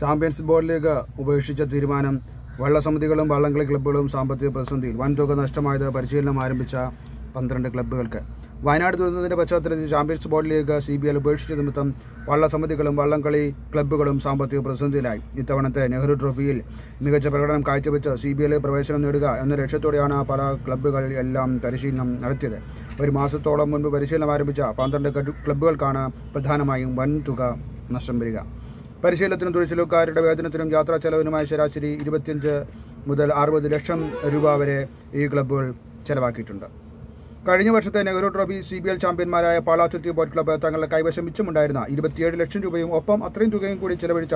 Champions ball league ഉപേക്ഷിച്ച തീരുമാനം വള്ളസമിതികളും വള്ളംകളി ക്ലബ്ബുകളും സാമ്പത്തിക പ്രതിസന്ധിയിൽ വൻതുക നഷ്ടമായത് പരിശീലനം ആരംഭിച്ച 12 ക്ലബ്ബുകൾക്ക്. വയനാട് ദുരന്തത്തിന്റെ പശ്ചാത്തലത്തിൽ ചാമ്പ്യൻസ് ബോൾ ലീഗ് CBL ഉപേക്ഷിച്ച നിമിത്തം വള്ളസമിതികളും വള്ളംകളി ക്ലബ്ബുകളും സാമ്പത്തിക പ്രതിസന്ധിയിലായി. ഇത്തവണത്തെ നെഹ്റു ട്രോഫിയിൽ മികച്ച പ്രകടനം കാഴ്ചവെച്ച് CBL പ്രവേശനം നേടുക എന്ന ലക്ഷ്യത്തോടെയാണ് പല ക്ലബ്ബുകളിൽ എല്ലാം പരിശീലനം നടത്തിയത്. ഒരു മാസത്തോളം മുൻപ് പരിശീലനം ആരംഭിച്ച 12 ക്ലബ്ബുകൾക്കാണ് പ്രധാനമായും വൻതുക നഷ്ടം വരിക. പരിശീലനത്തിനും തൊഴിലാളികളുടെ വേതനത്തിനും യാത്രാ ചെലവിനുമായി ശരാശരി 25 മുതൽ 60 ലക്ഷം രൂപ വരെ ഈ ക്ലബ്ബുകൾ ചെലവാക്കിയിട്ടുണ്ട്. കഴിഞ്ഞ വർഷത്തെ നെഹ്റു ട്രോഫി CBL ചാമ്പ്യന്മാരായ പാലാത്തുരുത്തി ബോട്ട് ക്ലബ്ബ് തങ്ങളുടെ കൈവശം മിച്ചമുണ്ടായിരുന്ന 27 ലക്ഷം രൂപയും ഒപ്പം അത്രയും തുകയും കൂടി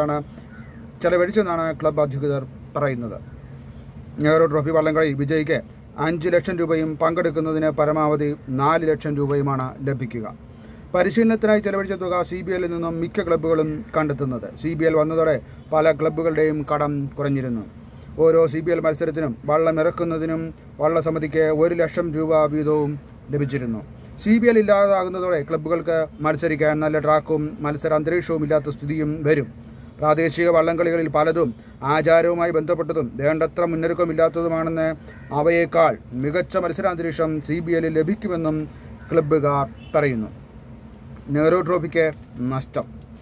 ചെലവഴിച്ചെന്നാണ് ക്ലബ്ബ് അധികൃതർ പറയുന്നത്. നെഹ്റു ട്രോഫി വള്ളംകളി വിജയിക്ക് 5 ലക്ഷം രൂപയും പങ്കെടുക്കുന്നതിന് പരമാവധി 4 ലക്ഷം രൂപയുമാണ് ലഭിക്കുക. പരിശീലനത്തിനായി ചെലവഴിച്ച തുക CBLൽ നിന്നും മിക്ക ക്ലബ്ബുകളും കണ്ടെത്തുന്നത്. CBL വന്നതോടെ പല ക്ലബ്ബുകളുടെയും കടം കുറഞ്ഞിരുന്നു. ഓരോ CBL മത്സരത്തിനും വള്ളമിറക്കുന്നതിനും വള്ളസമിതിക്ക് 1 ലക്ഷം രൂപ വീതവും ലഭിച്ചിരുന്നു. CBL ഇല്ലാതാകുന്നതോടെ ക്ലബ്ബുകൾക്ക് മത്സരിക്കാൻ നല്ല ട്രാക്കും മത്സരാന്തരീക്ഷവും ഇല്ലാത്ത സ്ഥിതിയും വരും. പ്രാദേശിക വള്ളംകളികളിൽ പലതും ആചാരവുമായി ബന്ധപ്പെട്ടതും വേണ്ടത്ര മുന്നൊരുക്കമില്ലാത്തതുമാണെന്ന് അവയേക്കാൾ മികച്ച മത്സരാന്തരീക്ഷം CBLൽ ലഭിക്കുമെന്നും ക്ലബ്ബുകാർ പറയുന്നു. നെഹ്റു ട്രോഫിക്ക് നഷ്ടം.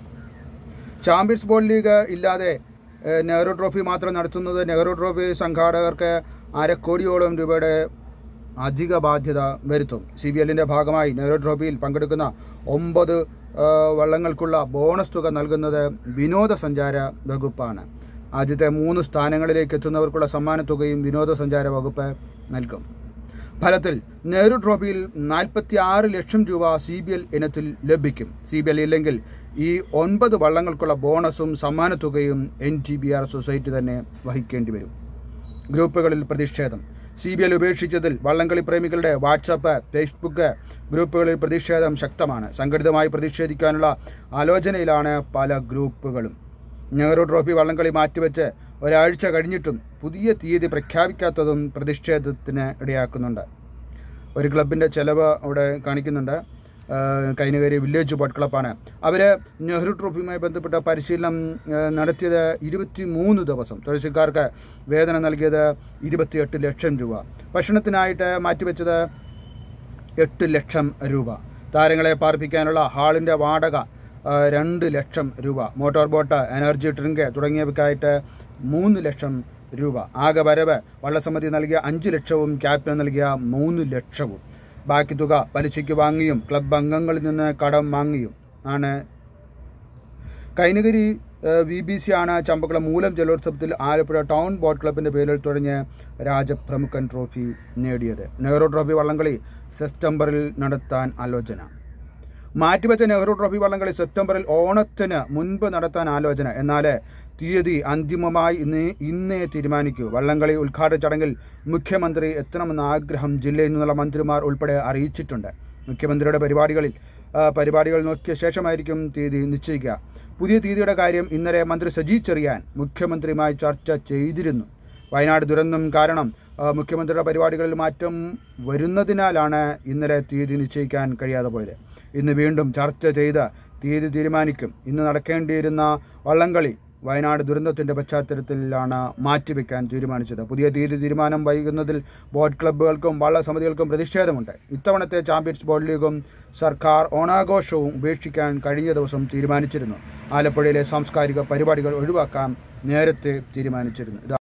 ചാമ്പ്യൻസ് ബോൾ ലീഗ് ഇല്ലാതെ നെഹ്റു ട്രോഫി മാത്രം നടത്തുന്നത് നെഹ്റു ട്രോഫി സംഘാടകർക്ക് 1/2 കോടിയോളം രൂപയുടെ അധിക ബാധ്യത വരുത്തും. CBLന്റെ ഭാഗമായി നെഹ്റു ട്രോഫിയിൽ പങ്കെടുക്കുന്ന 9 വള്ളങ്ങൾക്കുള്ള ബോണസ് തുക നൽകുന്നത് വിനോദസഞ്ചാര വകുപ്പാണ്. ആദ്യത്തെ 3 സ്ഥാനങ്ങളിലേക്ക് എത്തുന്നവർക്കുള്ള സമ്മാനത്തുകയും വിനോദസഞ്ചാര വകുപ്പ് നൽകും. ഫലത്തിൽ നെഹ്റു ട്രോഫിയിൽ 46 ലക്ഷം രൂപ CBL ഇനത്തിൽ ലഭിക്കും. CBL ഇല്ലെങ്കിൽ ഈ 9 വള്ളങ്ങൾക്കുള്ള ബോണസും സമ്മാനത്തുകയും NTBR സൊസൈറ്റി തന്നെ വഹിക്കേണ്ടി വരും. ഗ്രൂപ്പുകളിൽ പ്രതിഷേധം. CBL ഉപേക്ഷിച്ചതിൽ വള്ളംകളി പ്രേമികളുടെ വാട്സാപ്പ്, ഫേസ്ബുക്ക് ഗ്രൂപ്പുകളിൽ പ്രതിഷേധം ശക്തമാണ്. സംഘടിതമായി പ്രതിഷേധിക്കാനുള്ള ആലോചനയിലാണ് പല ഗ്രൂപ്പുകളും. നെഹ്റു ട്രോഫി വള്ളംകളി മാറ്റിവെച്ച് ഒരാഴ്ച കഴിഞ്ഞിട്ടും പുതിയ തീയതി പ്രഖ്യാപിക്കാത്തതും പ്രതിഷേധത്തിന് ഇടയാക്കുന്നുണ്ട്. ഒരു ക്ലബിൻ്റെ ചെലവ് അവിടെ കാണിക്കുന്നുണ്ട്. കൈനകരി വില്ലേജ് ബോട്ട് ക്ലബ്ബാണ്. അവർ നെഹ്റു ട്രോഫിയുമായി ബന്ധപ്പെട്ട പരിശീലനം നടത്തിയത് 23 ദിവസം. തൊഴിലാളിക്കാർക്ക് വേതനം നൽകിയത് 28 ലക്ഷം രൂപ. ഭക്ഷണത്തിനായിട്ട് മാറ്റിവെച്ചത് 8 ലക്ഷം രൂപ. താരങ്ങളെ പാർപ്പിക്കാനുള്ള ഹാളിൻ്റെ വാടക 2 ലക്ഷം രൂപ. മോട്ടോർ ബോട്ട്, എനർജി ഡ്രിങ്ക് തുടങ്ങിയവയ്ക്കായിട്ട് 3 ലക്ഷം രൂപ. ആകെ വരവ് വള്ളസമിതി നൽകിയ 5 ലക്ഷവും ക്യാപ്റ്റൻ നൽകിയ 3 ലക്ഷവും. ബാക്കി തുക പലിശയ്ക്ക് വാങ്ങിയും ക്ലബ്ബ് അംഗങ്ങളിൽ നിന്ന് കടം വാങ്ങിയും ആണ്. കൈനകരി VBC ആണ് ചമ്പക്കുളം മൂലം ജലോത്സവത്തിൽ ആലപ്പുഴ ടൗൺ ബോട്ട് ക്ലബിൻ്റെ പേരിൽ തുടങ്ങിയ രാജപ്രമുഖൻ ട്രോഫി നേടിയത്. നെഹ്റു ട്രോഫി വള്ളംകളി സെപ്റ്റംബറിൽ നടത്താൻ ആലോചന. മാറ്റിവെച്ച നെഹ്റു ട്രോഫി വള്ളംകളി സെപ്റ്റംബറിൽ ഓണത്തിന് മുൻപ് നടത്താൻ ആലോചന. എന്നാൽ തീയതി അന്തിമമായി ഇന്നേ തീരുമാനിക്കൂ. വള്ളംകളി ഉദ്ഘാടന ചടങ്ങിൽ മുഖ്യമന്ത്രി എത്തണമെന്ന ആഗ്രഹം ജില്ലയിൽ നിന്നുള്ള മന്ത്രിമാർ ഉൾപ്പെടെ അറിയിച്ചിട്ടുണ്ട്. മുഖ്യമന്ത്രിയുടെ പരിപാടികൾ നോക്കിയ ശേഷമായിരിക്കും തീയതി നിശ്ചയിക്കുക. പുതിയ തീയതിയുടെ കാര്യം ഇന്നലെ മന്ത്രി സജി ചെറിയാൻ മുഖ്യമന്ത്രിയുമായി ചർച്ച ചെയ്തിരുന്നു. വയനാട് ദുരന്തം കാരണം മുഖ്യമന്ത്രിയുടെ പരിപാടികളിൽ മാറ്റം വരുന്നതിനാലാണ് ഇന്നലെ തീയതി നിശ്ചയിക്കാൻ കഴിയാതെ പോയത്. ഇന്ന് വീണ്ടും ചർച്ച ചെയ്ത് തീയതി തീരുമാനിക്കും. ഇന്ന് നടക്കേണ്ടിയിരുന്ന വള്ളംകളി വയനാട് ദുരന്തത്തിൻ്റെ പശ്ചാത്തലത്തിലാണ് മാറ്റിവെക്കാൻ തീരുമാനിച്ചത്. പുതിയ തീയതി തീരുമാനം വൈകുന്നതിൽ ബോട്ട് ക്ലബ്ബുകൾക്കും വള്ളസമിതികൾക്കും പ്രതിഷേധമുണ്ട്. ഇത്തവണത്തെ ചാമ്പ്യൻസ് ബോൾ ലീഗും സർക്കാർ ഓണാഘോഷവും ഉപേക്ഷിക്കാൻ കഴിഞ്ഞ ദിവസം തീരുമാനിച്ചിരുന്നു. ആലപ്പുഴയിലെ സാംസ്കാരിക പരിപാടികൾ ഒഴിവാക്കാൻ നേരത്തെ തീരുമാനിച്ചിരുന്നു.